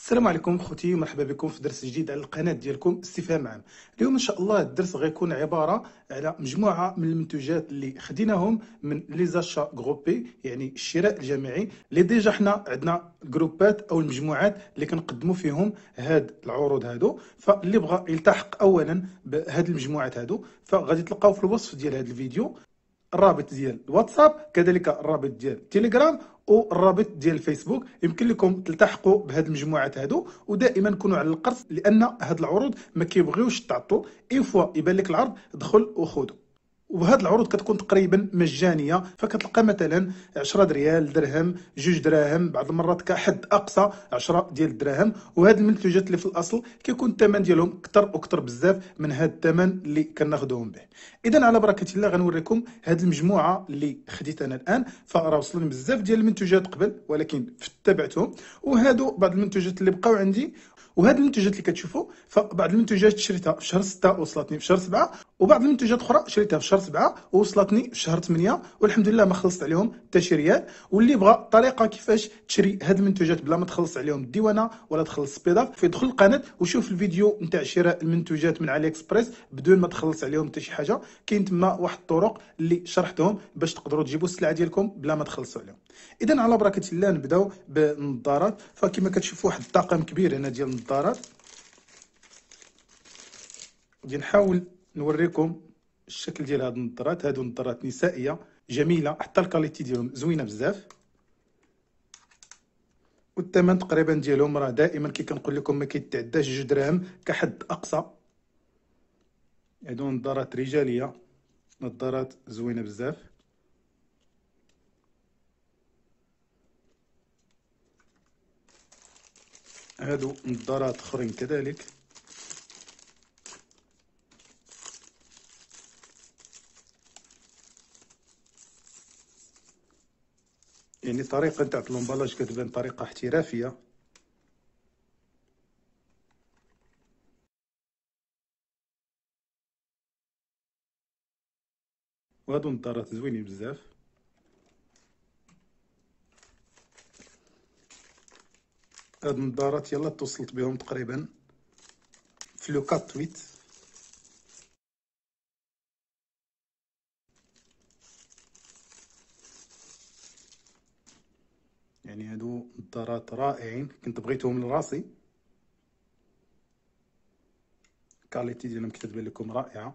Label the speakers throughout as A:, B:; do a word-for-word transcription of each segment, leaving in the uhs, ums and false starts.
A: السلام عليكم خوتي، مرحبا بكم في درس جديد على القناه ديالكم استفهام عام. اليوم ان شاء الله الدرس غيكون عباره على مجموعه من المنتوجات اللي خديناهم من لي زاشا غروبي، يعني الشراء الجماعي اللي ديجا حنا عندنا جروبات او المجموعات اللي كنقدموا فيهم هاد العروض هادو. فاللي بغى يلتحق اولا بهاد المجموعات هادو فغادي تلقاو في الوصف ديال هاد الفيديو الرابط ديال الواتساب، كذلك الرابط ديال التليجرام والرابط ديال الفيسبوك. يمكن لكم تلتحقوا بهذه المجموعات هادو، ودائما كونوا على القرص لان هاد العروض ما كيبغيوش تعطوا. اي فوا يبان لك العرض دخل وخذوا. وهاد العروض كتكون تقريبا مجانيه، فكتلقى مثلا عشرة ريال، درهم، جوج دراهم، بعض المرات كحد اقصى عشرة ديال الدراهم. وهاد المنتوجات اللي في الاصل كيكون الثمن ديالهم اكثر واكثر بزاف من هاد الثمن اللي كناخذوهم به. اذا على بركه الله غنوريكم هاد المجموعه اللي خديت انا الان. فراه وصلوني بزاف ديال المنتوجات قبل ولكن تبعتهم، وهادو بعض المنتوجات اللي بقاو عندي. وهاد المنتوجات اللي كتشوفوا فبعض المنتوجات شريتها في شهر ستة وصلتني في شهر سبعة، وبعض المنتوجات اخرى شريتها في شهر سبعة ووصلتني في شهر ثمانية، والحمد لله ما خلصت عليهم حتى شي ريال. واللي بغى طريقه كيفاش تشري هاد المنتوجات بلا ما تخلص عليهم الديوانه ولا تخلص سبيداك، فيدخل القناه وشوف الفيديو نتاع شراء المنتوجات من علي اكسبريس بدون ما تخلص عليهم حتى شي حاجه. كاين تما واحد الطرق اللي شرحتهم باش تقدروا تجيبوا السلعه ديالكم بلا ما تخلصوا عليهم. اذا على بركه الله نبداو بالنظارات. فكما كتشوفوا واحد الطاقم كبير هنا ديال النظارات. غادي نحاول نوريكم الشكل ديال هاد النظارات. هادو نظارات نسائيه جميله، حتى الكاليتي ديالهم زوينه بزاف، والثمن تقريبا ديالهم راه دائما كي كنقول لكم ما كيتعداش جوج دراهم كحد اقصى. هادو نظارات رجاليه، نظارات زوينه بزاف. هادو نظارات اخرين كذلك. يعني طريقه تاع الامبالاج كتبان طريقه احترافيه. وهادو نظارات زوينين بزاف. هاد النظارات يلا توصلت بهم تقريبا في لو كات ويت. يعني هادو نظارات رائعين، كنت بغيتهم لراسي. الكاليتي ديالهم كتبان لكم رائعه.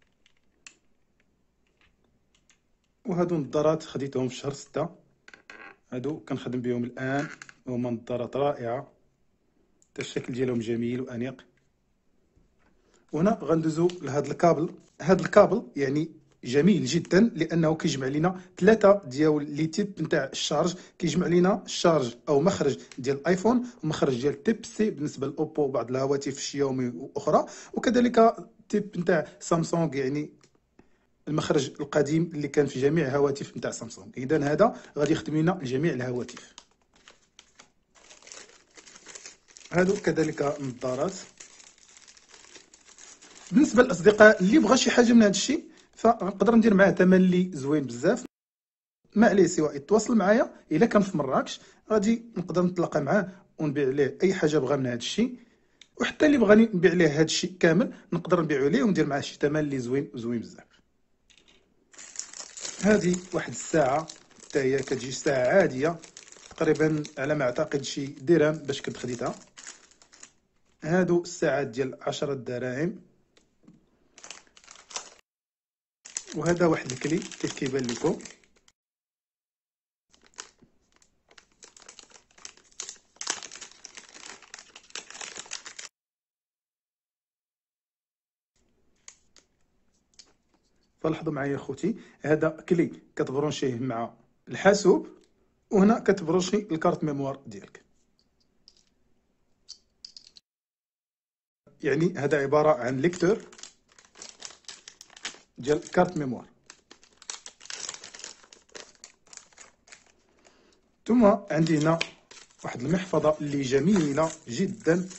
A: وهادو نظارات خديتهم في شهر ستة، هادو كنخدم بهم الان. هما نظارات رائعه، حتى الشكل ديالهم جميل وانيق. وهنا غندوزو لهاد الكابل. هاد الكابل يعني جميل جدا لانه كيجمع لينا ثلاثه ديال لي تيب نتاع الشارج. كيجمع لينا الشارج او مخرج ديال الايفون ومخرج ديال تيب سي بالنسبه للاوبو وبعض الهواتف الشياومي واخرى، وكذلك تيب نتاع سامسونج، يعني المخرج القديم اللي كان في جميع الهواتف نتاع سامسونج. اذا هذا غادي يخدم لنا لجميع الهواتف. هادو كذلك نظارات. بالنسبه للاصدقاء اللي بغى شي حاجه من هذا الشيء فنقدر ندير معاه ثمن اللي زوين بزاف. ما عليه سوى يتواصل معايا. الا كان في مراكش غادي نقدر نتلاقى معاه ونبيع ليه اي حاجه بغى من هذا الشيء. وحتى اللي بغاني نبيع ليه هذا الشيء كامل نقدر نبيعو ليه وندير معاه شي ثمن اللي زوين زوين بزاف. هذه واحد الساعه حتى هي كتجي ساعه عاديه تقريبا على ما اعتقد شي درهم باش كنت خديتها. هادو الساعات ديال عشرة دراهم. وهذا واحد الكلي كيف كيبان لكم. فلاحظوا معايا خوتي، هذا كلي كتبرونشيه مع الحاسوب، وهنا كتبرونشي الكارت ميموار ديالك. يعني هذا عباره عن ليكتور ديال كارت ميموار. ثم عندي هنا واحد المحفظه اللي جميله جدا.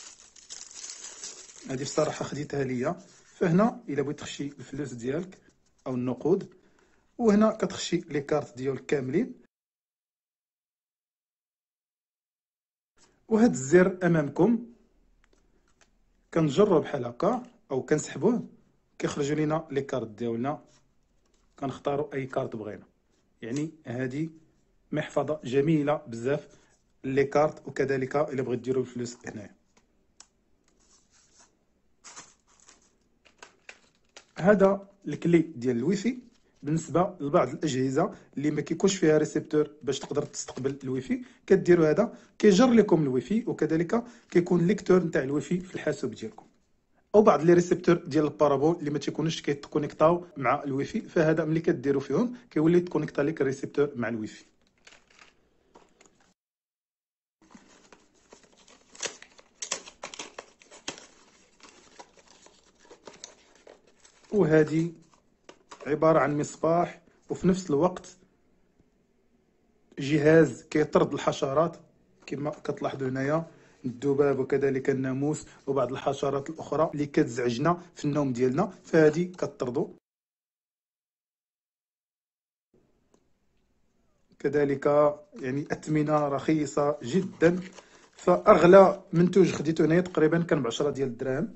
A: هذه بصراحه خديتها ليا. فهنا الا بغيت تخشي الفلوس ديالك او النقود، وهنا كتخشي لي كارت ديالك كاملين. وهذا الزر امامكم كنجرو بحال هكا او كنسحبوه كيخرجوا لينا لي كارت ديالنا، كنختاروا اي كارت بغينا. يعني هذه محفظه جميله بزاف لي كارت، وكذلك الا بغيت ديروا الفلوس هنايا. هذا الكلي ديال الويفي بالنسبه لبعض الاجهزه اللي ما كيكونش فيها ريسيبتور باش تقدر تستقبل الويفي، كديروا هذا كيجر لكم الويفي، وكذلك كيكون ليكتور نتاع الويفي في الحاسوب ديالكم. او بعض لي ريسيبتور ديال البارابول اللي ما تيكونوش كيتكونيكطاو مع الويفي، فهذا ملي كديروا فيهم كيولي تكونيكطا لك الريسيبتور مع الويفي. وهذه عباره عن مصباح، وفي نفس الوقت جهاز كيطرد الحشرات كما كتلاحظوا هنايا، الذباب وكذلك الناموس وبعض الحشرات الاخرى اللي كتزعجنا في النوم ديالنا، فهذه كطردو. كذلك يعني اثمنه رخيصه جدا، فاغلى منتوج خديته هنايا تقريبا كان ب عشرة ديال الدراهم.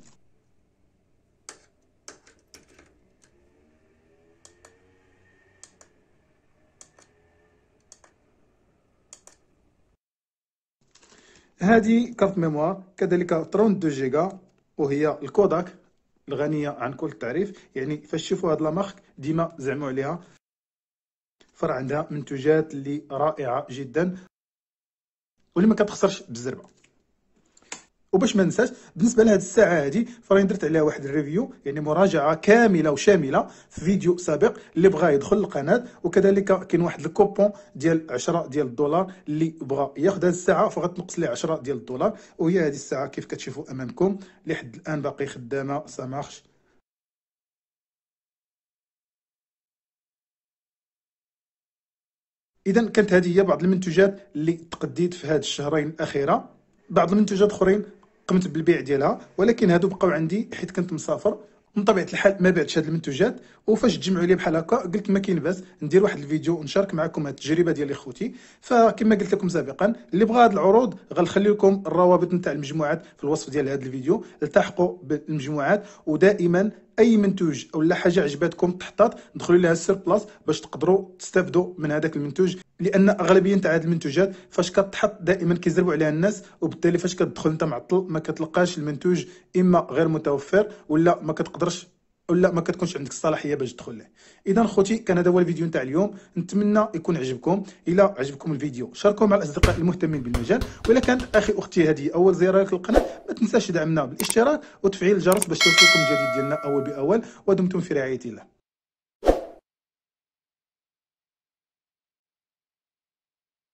A: هذه كارت ميموار كذلك اثنين وثلاثين جيجا، وهي الكوداك الغنيه عن كل التعريف. يعني فاش تشوفوا هاد لا مارك ديما زعموا عليها، فرع عندها منتوجات اللي رائعه جدا واللي ما كتخسرش بالزربه. وباش ما ننساش بالنسبه لهاد الساعه هذه فراني درت عليها واحد الريفيو، يعني مراجعه كامله وشامله في فيديو سابق، اللي بغى يدخل للقناه. وكذلك كاين واحد الكوبون ديال عشرة ديال الدولار اللي بغى ياخذ هاد الساعه فغتنقص ليه عشرة ديال الدولار. وهي هذه الساعه كيف كتشوفوا امامكم لحد الان باقي خدامه سامارش. اذا كانت هذه هي بعض المنتوجات اللي تقديت في هاد الشهرين الاخيره. بعض المنتوجات اخرين قمت بالبيع ديالها، ولكن هادو بقاو عندي حيت كنت مسافر، من طبيعه الحال ما بعتش هاد المنتوجات. وفاش تجمعوا لي بحال هكا قلت ما كاين باس ندير واحد الفيديو ونشارك معكم هاد التجربه ديالي خوتي. فكما قلت لكم سابقا اللي بغى هاد العروض غنخلي لكم الروابط نتاع المجموعات في الوصف ديال هاد الفيديو، التحقوا بالمجموعات. ودائما اي منتوج او لا حاجه عجباتكم تحطات دخلوا لها السير بلاص باش تقدروا تستافدوا من هذاك المنتوج، لان اغلبيه تاع هاد المنتوجات فاش كتحط دائما كيزربوا عليها الناس، وبالتالي فاش كتدخل انت معطل ما كتلقاش المنتوج، اما غير متوفر ولا ما كتقدرش ولا ما كتكونش عندك الصلاحيه باش تدخل له. اذا خوتي كان هذا هو الفيديو نتاع اليوم، نتمنى يكون عجبكم. الى عجبكم الفيديو شاركوه مع الاصدقاء المهتمين بالمجال، واذا كانت اخي اختي هذه اول زياره لك للقناه ما تنساش تدعمنا بالاشتراك وتفعيل الجرس باش توصلكم الجديد ديالنا اول باول. ودمتم في رعايه الله.